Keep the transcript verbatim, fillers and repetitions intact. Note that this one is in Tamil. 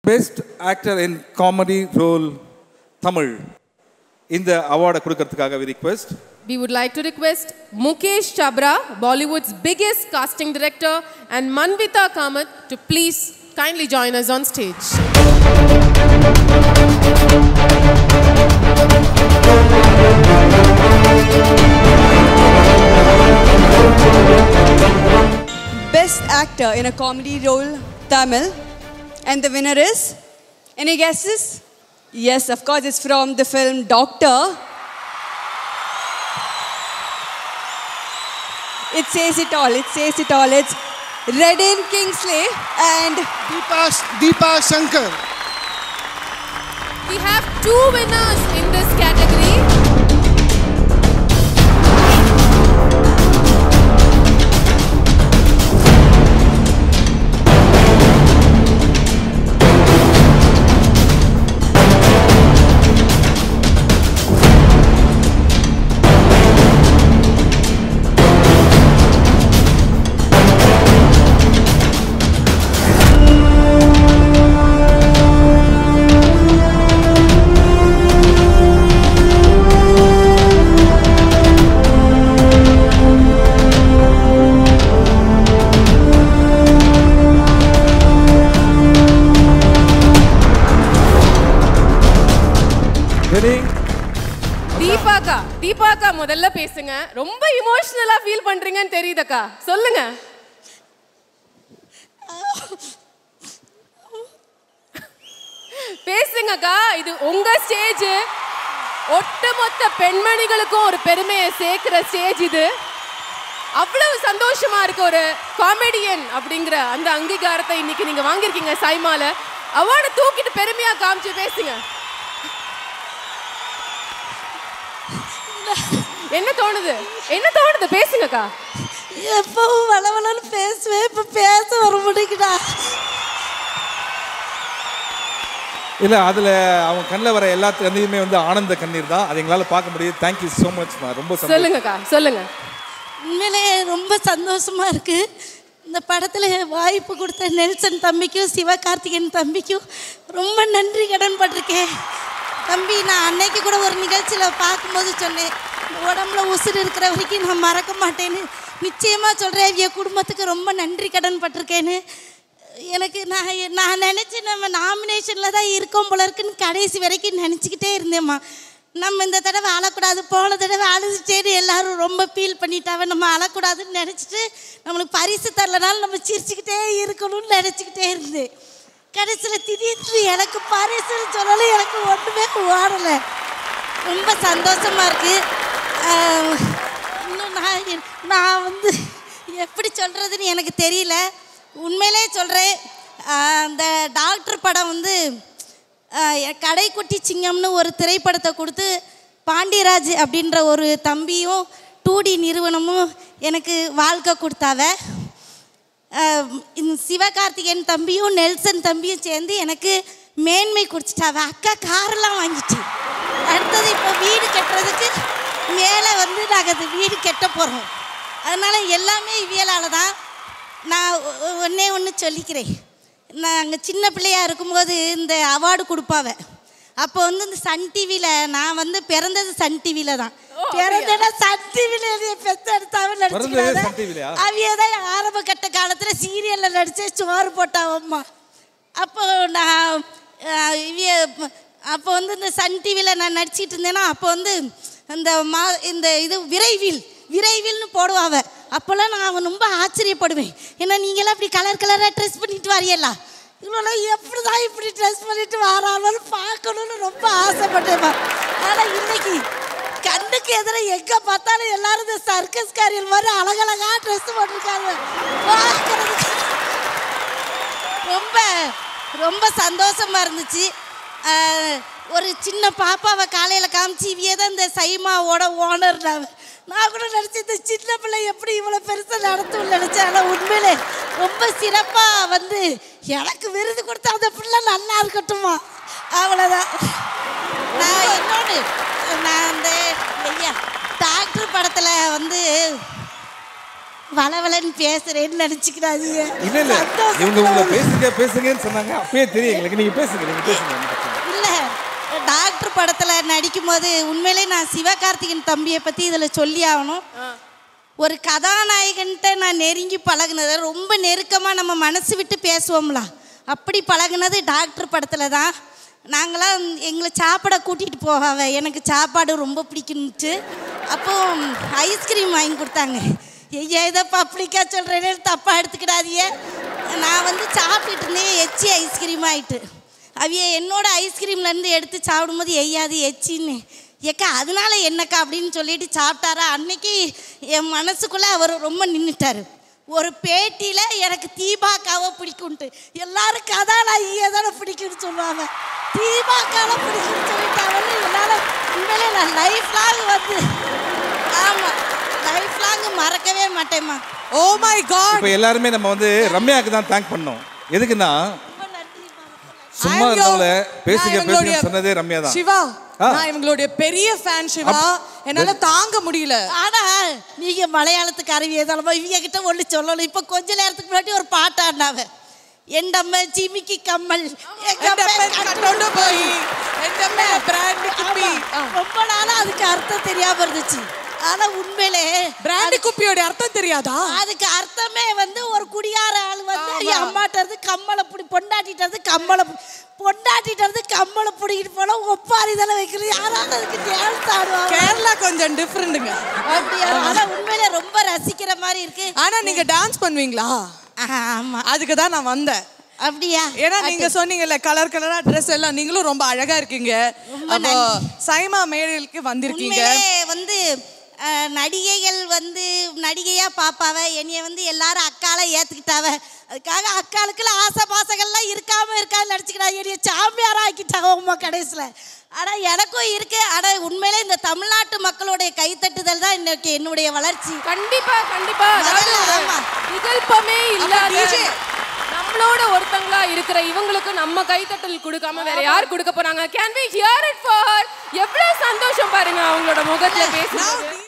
Best Actor in Comedy Role Tamil. In the award we request. We would like to request Mukesh Chabra, Bollywood's biggest casting director, and Manvita Kamath to please kindly join us on stage. Best Actor in a Comedy Role Tamil. And the winner is? Any guesses? Yes, of course, it's from the film Doctor. It says it all, it says it all. It's Redin Kingsley and Deepa, Deepa Shankar. We have two winners in this category. தீபாக்கா தீபாக்கா முதல்ல பேசுங்க. ரொம்ப எமோஷனலா ஃபீல் பண்றீங்கன்னு தெரியுதக்கா. சொல்லுங்க. பேசுங்கக்கா. இது உங்க ஸ்டேஜ். ஒட்டுமொத்த பெண்மணிகளுக்கும் ஒரு பெருமையை சேர்க்கிற ஸ்டேஜ் இது. அவ்வளவு சந்தோஷமா இருக்கு. ஒரு காமெடியன் அப்படிங்கிற அந்த அங்கீகாரத்தை இன்னைக்கு நீங்க வாங்கியிருக்கீங்க. சைமால அவார்டை தூக்கிட்டு பெருமையா காமிச்சு பேசுங்க. என்ன தோணுது? என்ன தோணுது? பேசுங்கக்கா. எப்பவும் வளவளன்னு பேசுவேன், இப்ப பேச வர முடியுதா? இல்ல, அதுல அவங்க கண்ணில் வர எல்லா கண்ணீருமே வந்து ஆனந்த கண்ணீர் தான். அது எங்களால் பார்க்க முடியுது. Thank you so much. ரொம்ப சொல்லுங்கக்கா, சொல்லுங்க. உண்மையிலே ரொம்ப சந்தோஷமா இருக்கு. இந்த படத்தில் வாய்ப்பு கொடுத்த நெல்சன் தம்பிக்கும் சிவகார்த்திகேயன் தம்பிக்கும் ரொம்ப நன்றி கடன் பட்டிருக்கேன். தம்பி, நான் அன்னைக்கு கூட ஒரு நிகழ்ச்சியில் பார்க்கும்போது சொன்னேன், உடம்புல உசுறு இருக்கிற வரைக்கும் நான் மறக்க மாட்டேன்னு. நிச்சயமாக சொல்கிறேன், என் குடும்பத்துக்கு ரொம்ப நன்றி கடன் பட்டிருக்கேன்னு. எனக்கு நான் நான் நினச்சேன் நம்ம நாமினேஷனில் தான் இருக்கோம் போல இருக்குன்னு கடைசி வரைக்கும் நினச்சிக்கிட்டே இருந்தேம்மா. நம்ம இந்த தடவை அழக்கூடாது, போன தடவை அழுதுட்டேன்னு எல்லாரும் ரொம்ப ஃபீல் பண்ணிட்டாவே, நம்ம அழக்கூடாதுன்னு நினச்சிட்டு நம்மளுக்கு பரிசு தரலனாலும் நம்ம சிரிச்சுக்கிட்டே இருக்கணும்னு நினச்சிக்கிட்டே இருந்தேன். கடைசியில் திடீர்னு எனக்கு பரிசுன்னு சொல்லலை, எனக்கு ஒன்றுமே ஓடலை. ரொம்ப சந்தோஷமாக இருக்குது. இன்னும் நான் நான் வந்து எப்படி சொல்கிறதுன்னு எனக்கு தெரியல. உண்மையிலே சொல்கிறேன், அந்த டாக்டர் படம் வந்து கடைக்குட்டி சிங்கம்னு ஒரு திரைப்படத்தை கொடுத்து பாண்டியராஜ் அப்படின்ற ஒரு தம்பியும் டூ டி நிறுவனமும் எனக்கு வாழ்க்கை கொடுத்தாவ. சிவகார்த்திகேயன் தம்பியும் நெல்சன் தம்பியும் சேர்ந்து எனக்கு மேன்மை குடிச்சிட்டாவ. அக்கா காரெல்லாம் வாங்கிட்டு அடுத்தது இப்போ வீடு கட்டுறதுக்கு மேலே வந்து நாங்கள் அது வீடு கட்ட போகிறோம். அதனால் எல்லாமே இவியலால் தான். நான் ஒன்றே ஒன்று சொல்லிக்கிறேன். நாங்கள் சின்ன பிள்ளையாக இருக்கும்போது இந்த அவார்டு கொடுப்பாவ. அப்போ வந்து இந்த சன் டிவியில் நான் வந்து பிறந்தது சன் டிவியில் தான். பிறந்தேன்னா சன் டிவியில் பெற்ற எடுத்தாவே நடிச்சுக்கிறாங்க. அவையே தான் ஆரம்ப கட்ட காலத்தில் சீரியலில் நடித்தே சோறு போட்டாவம்மா. அப்போ நான் இவிய அப்போ வந்து இந்த சன் டிவியில் நான் நடிச்சிட்டு இருந்தேன்னா அப்போ வந்து இந்த மா இந்த இது விரைவில் விரைவில்னு போடுவாவ. அப்போல்லாம் நான் ரொம்ப ஆச்சரியப்படுவேன். ஏன்னா நீங்களாம் இப்படி கலர் கலராக ட்ரெஸ் பண்ணிட்டு வரையலா, இவ்வளோ எப்படி தான் இப்படி ட்ரெஸ் பண்ணிட்டு வராலும் பார்க்கணுன்னு ரொம்ப ஆசைப்பட்டேம்மா. ஆனால் இன்னைக்கு கண்ணுக்கு எதிர எங்கே பார்த்தாலும் எல்லாரும் இந்த சர்க்கஸ் காரியல் மாதிரி அழகழகாக ட்ரெஸ் போட்டிருக்காங்க. பார்க்கறதுக்கு ரொம்ப ரொம்ப சந்தோஷமாக இருந்துச்சு. ஒரு சின்ன பாப்பாவை காலையில் காமிச்சு இவையே தான் இந்த சைமாவோட ஓனர். நான் நான் கூட நினச்சி இந்த சின்ன பிள்ளை எப்படி இவ்வளோ பெருசாக நடத்தும் நினச்சேன். ஆனால் உண்மையிலே ரொம்ப சிறப்பாக வந்து எனக்கு விருது கொடுத்தா அந்த பிள்ளை நல்லா இருக்கட்டுமா, அவ்வளோதான். நான் இன்னொன்று நான் அந்த ஐயா டாக்டர் படத்தில் வந்து வளவலன்னு பேசுறேன்னு நினைச்சுக்கிறாதீங்க. இல்ல இல்ல இவங்க உங்களை பேசுங்க பேசுங்கன்னு சொன்னாங்க. அப்பயே தெரியும் எங்களுக்கு. நீங்க பேசுங்க நீங்க பேசுங்க. இல்ல டாக்டர் படத்துல நடிக்கும் போது உண்மையிலே நான் சிவகார்த்திகேயன் தம்பியை பத்தி இதுல சொல்லி ஆகணும். ஒரு கதாநாயகன்ட்ட நான் நெருங்கி பழகுனது, ரொம்ப நெருக்கமா நம்ம மனசு விட்டு பேசுவோம்ல, அப்படி பழகுனது டாக்டர் படத்துல தான். நாங்களாம் எங்களை சாப்பாடை கூட்டிகிட்டு போவாவ, எனக்கு சாப்பாடு ரொம்ப பிடிக்குன்னுச்சு. அப்போ ஐஸ்கிரீம் வாங்கி கொடுத்தாங்க. ஐயா இதை பப்ளிக்கா சொல்கிறேன்னு தப்பாக எடுத்துக்கிடாதீங்க. நான் வந்து சாப்பிட்டுட்டு இருந்தேன், எச்சி ஐஸ்கிரீம் ஆகிட்டு. அவைய என்னோட ஐஸ்கிரீம்லேருந்து எடுத்து சாப்பிடும்போது எய்யாது எச்சின்னு ஏக்கா அதனால என்னக்கா அப்படின்னு சொல்லிட்டு சாப்பிட்டாரா. அன்னைக்கு என் மனசுக்குள்ளே அவர் ரொம்ப நின்றுட்டார். ஒரு பேட்டியில் எனக்கு தீபாக்காவை பிடிக்கும்ட்டு, எல்லாரும் கதாநாயகியை தானே பிடிக்கும்னு சொல்லுவாங்க, தீபாக்காவை பிடிக்கும்னு சொல்லிட்டாங்கன்னு என்னால் உண்மையிலே நான் லைஃப் லாங் வந்து ஆமாம் லைஃப் லாங் மறக்கவே மாட்டேம்மா. Oh my God. இப்போ எல்லாருமே நம்ம வந்து ரம்யாவுக்கு தான் தேங்க் பண்ணோம். எதுக்குன்னா சும்மா இருந்தவங்கள பேசுங்க பேசுங்க சொன்னதே ரம்யா தான். சிவா நான் இவங்களுடைய பெரிய ஃபேன் சிவா, என்னால தாங்க முடியல. ஆனா நீங்க மலையாளத்துக்கு அறிவியதாலமா இவங்க கிட்ட ஒண்ணு சொல்லணும். இப்ப கொஞ்ச நேரத்துக்கு முன்னாடி ஒரு பாட்டு ஆடினாவ, எண்டம்ம ஜிமிக்கி கம்மல் கட்டோண்டு போய் எண்டம்ம பிராண்ட் குப்பி. ரொம்ப நாளா அதுக்கு அர்த்தம் தெரியாம இருந்துச்சு. ஆனா உண்மையிலே பிராண்ட் குப்பியோட அர்த்தம் தெரியாதா? அதுக்கு அர்த்தமே வந்து ஒரு குடியார ஆள் வந்து என் அம்மாட்ட இருந்து கம்மலை பிடி பொண்டாட்டிட்டு இருந்து கம்மலை பொண்டாட்டிட்டு இருந்து கம்மலை பிடிக்கிட்டு போனா ஒப்பாரி தானே வைக்கிறது. யாராவது அதுக்கு டான்ஸ் ஆடுவாங்க. கேரளா கொஞ்சம் டிஃப்ரெண்டுங்க. அப்படியா? ஆனா உண்மையிலே ரொம்ப ரசிக்கிற மாதிரி இருக்கு. ஆனா நீங்க டான்ஸ் பண்ணுவீங்களா? ஆமா, அதுக்கு தான் நான் வந்தேன். அப்படியா? ஏன்னா நீங்க சொன்னீங்கல்ல கலர் கலரா ட்ரெஸ் எல்லாம், நீங்களும் ரொம்ப அழகா இருக்கீங்க. அப்போ சைமா மேடைக்கு வந்திருக்கீங்க. வந்து நடிகைகள் வந்து நடிகையா பாப்பாவ, என்னைய வந்து எல்லாரும் அக்கால ஏத்துக்கிட்டாவ. அதுக்காக அக்காளுக்குள்ள ஆசை பாசங்கள்லாம் இருக்காம இருக்காது நடிச்சுக்கிட்டாங்க. என்னைய சாமியாரா ஆக்கிட்டாங்க உமா கடைசியில். ஆனால் எனக்கும் இருக்கு. ஆனால் உண்மையிலே இந்த தமிழ்நாட்டு மக்களுடைய கைத்தட்டுதல் தான் இன்னைக்கு என்னுடைய வளர்ச்சி. கண்டிப்பா கண்டிப்பா. விகல்பமே இல்லாத நம்மளோட ஒருத்தங்களா இருக்கிற இவங்களுக்கு நம்ம கைத்தட்டல் கொடுக்காம வேற யார் கொடுக்க போறாங்க? Can we hear it for? எவ்வளவு சந்தோஷம் பாருங்க அவங்களோட முகத்துல பேசுறது.